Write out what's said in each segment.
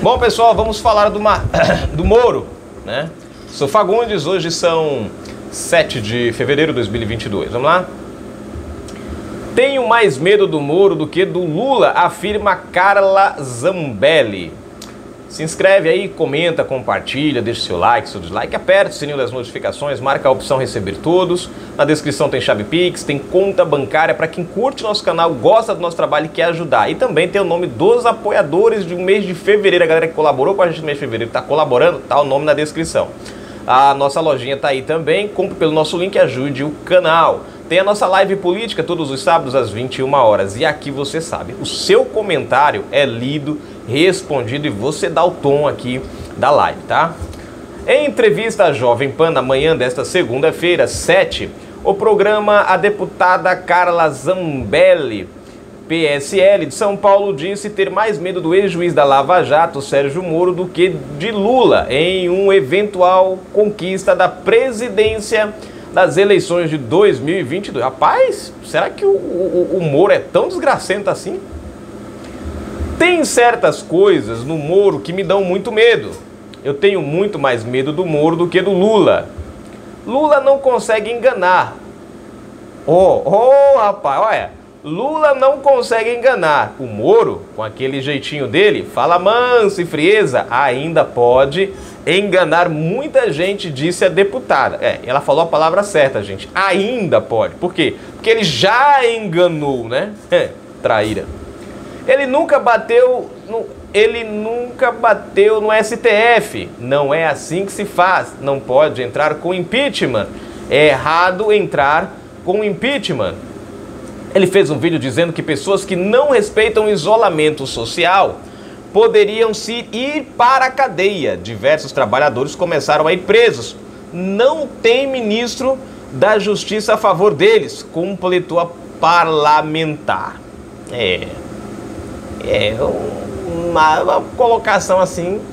Bom, pessoal, vamos falar do Moro, né? Sou Fagundes, hoje são 7 de fevereiro de 2022. Vamos lá? Tenho mais medo do Moro do que do Lula, afirma Carla Zambelli. Se inscreve aí, comenta, compartilha, deixa seu like, seu dislike, aperta o sininho das notificações, marca a opção receber todos. Na descrição tem chave Pix, tem conta bancária para quem curte nosso canal, gosta do nosso trabalho e quer ajudar. E também tem o nome dos apoiadores do mês de fevereiro, a galera que colaborou com a gente no mês de fevereiro, está colaborando, tá o nome na descrição. A nossa lojinha tá aí também, compre pelo nosso link e ajude o canal. Tem a nossa live política todos os sábados às 21 horas. E aqui você sabe, o seu comentário é lido, respondido e você dá o tom aqui da live, tá? Em entrevista à Jovem Pan na manhã desta segunda-feira, 7, o programa a deputada Carla Zambelli, PSL de São Paulo, disse ter mais medo do ex-juiz da Lava Jato, Sérgio Moro, do que de Lula em uma eventual conquista da presidência das eleições de 2022. Rapaz, será que o Moro é tão desgracento assim? Tem certas coisas no Moro que me dão muito medo. Eu tenho muito mais medo do Moro do que do Lula. Lula não consegue enganar. Rapaz, olha. Lula não consegue enganar. O Moro, com aquele jeitinho dele, fala manso e frieza, ainda pode enganar muita gente, disse a deputada. Ela falou a palavra certa, gente. Ainda pode. Por quê? Porque ele já enganou, né? Traíra. Ele nunca bateu no STF. Não é assim que se faz. Não pode entrar com impeachment. É errado entrar com impeachment. Ele fez um vídeo dizendo que pessoas que não respeitam o isolamento social poderiam se ir para a cadeia. Diversos trabalhadores começaram a ir presos. Não tem ministro da Justiça a favor deles, completou a parlamentar. Uma colocação assim,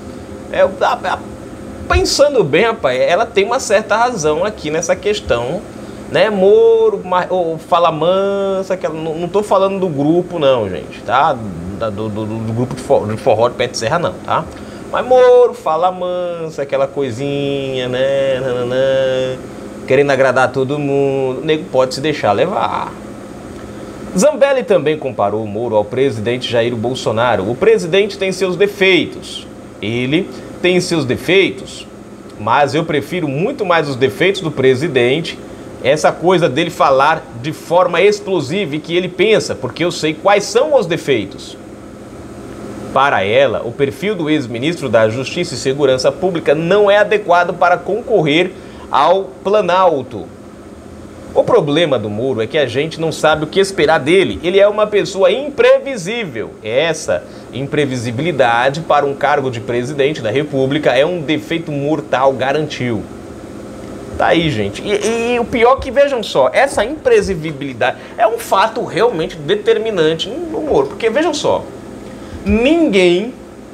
pensando bem, rapaz, ela tem uma certa razão aqui nessa questão, né? Moro, fala mansa, não tô falando do grupo não, gente, tá? Do grupo de forró de pé de serra não, tá? Mas Moro, fala mansa, aquela coisinha, né? Querendo agradar todo mundo, o nego pode se deixar levar. Zambelli também comparou o Moro ao presidente Jair Bolsonaro. O presidente tem seus defeitos. Ele tem seus defeitos, mas eu prefiro muito mais os defeitos do presidente. Essa coisa dele falar de forma explosiva e que ele pensa, porque eu sei quais são os defeitos. Para ela, o perfil do ex-ministro da Justiça e Segurança Pública não é adequado para concorrer ao Planalto. O problema do Moro é que a gente não sabe o que esperar dele. Ele é uma pessoa imprevisível. Essa imprevisibilidade para um cargo de presidente da República é um defeito mortal, garantiu. Tá aí, gente. E o pior que, vejam só, essa imprevisibilidade é um fato realmente determinante no Moro. Porque, vejam só, ninguém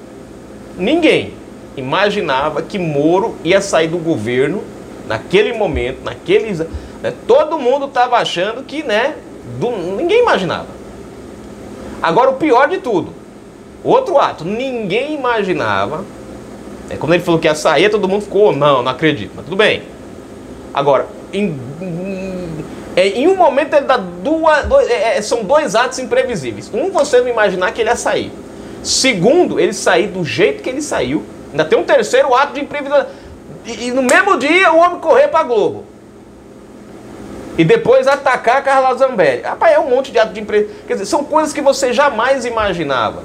imaginava que Moro ia sair do governo naquele momento, né, todo mundo estava achando que, né, ninguém imaginava. Agora, o pior de tudo, outro ato, ninguém imaginava, quando ele falou que ia sair, todo mundo ficou, não acredito, mas tudo bem. Agora, em um momento ele dá são dois atos imprevisíveis. Um, você não imaginar que ele ia sair. Segundo, ele sair do jeito que ele saiu. Ainda tem um terceiro ato de imprevisibilidade. E no mesmo dia o homem correr para Globo. E depois atacar a Carla Zambelli. Rapaz, é um monte de ato de imprevisibilidade. Quer dizer, são coisas que você jamais imaginava.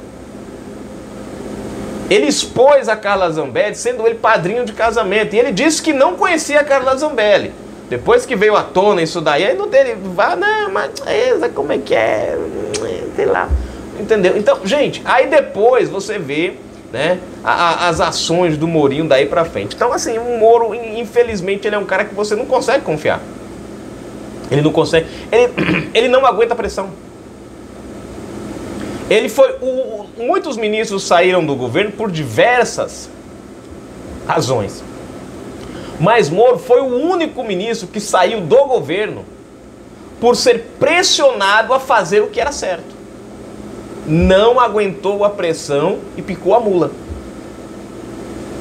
Ele expôs a Carla Zambelli, sendo ele padrinho de casamento. E ele disse que não conhecia a Carla Zambelli. Depois que veio à tona isso daí, aí não teve, não, mas como é que é? Sei lá. Entendeu? Então, gente, aí depois você vê, né, as ações do Morinho daí pra frente. Então, assim, o Moro, infelizmente, ele é um cara que você não consegue confiar. Ele não consegue. Ele não aguenta a pressão. Muitos ministros saíram do governo por diversas razões. Mas Moro foi o único ministro que saiu do governo por ser pressionado a fazer o que era certo. Não aguentou a pressão e picou a mula.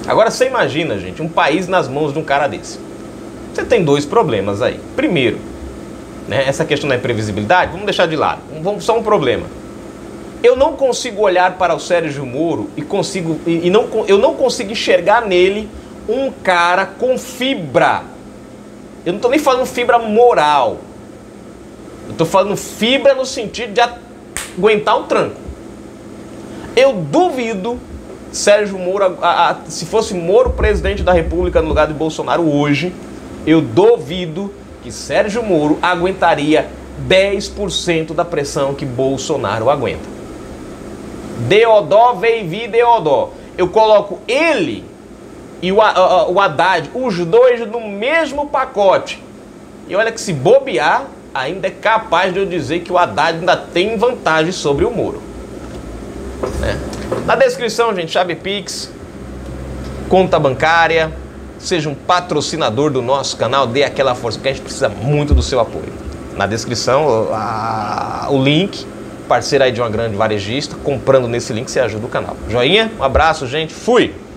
Agora você imagina, gente, um país nas mãos de um cara desse. Você tem dois problemas aí. Primeiro, né, essa questão da imprevisibilidade, vamos deixar de lado. Só um problema. Eu não consigo olhar para o Sérgio Moro eu não consigo enxergar nele um cara com fibra. Eu não estou nem falando fibra moral. Eu estou falando fibra no sentido de aguentar um tranco. Eu duvido Sérgio Moro, se fosse Moro presidente da República no lugar de Bolsonaro hoje, eu duvido que Sérgio Moro aguentaria 10% da pressão que Bolsonaro aguenta. Deodó, Veivi, Deodó. Eu coloco ele e o Haddad, os dois no mesmo pacote. E olha que se bobear, ainda é capaz de eu dizer que o Haddad ainda tem vantagem sobre o Moro. Né? Na descrição, gente, chave Pix, conta bancária, seja um patrocinador do nosso canal, dê aquela força, porque a gente precisa muito do seu apoio. Na descrição, o link, parceiro aí de uma grande varejista, comprando nesse link você ajuda o canal. Joinha, um abraço, gente, fui!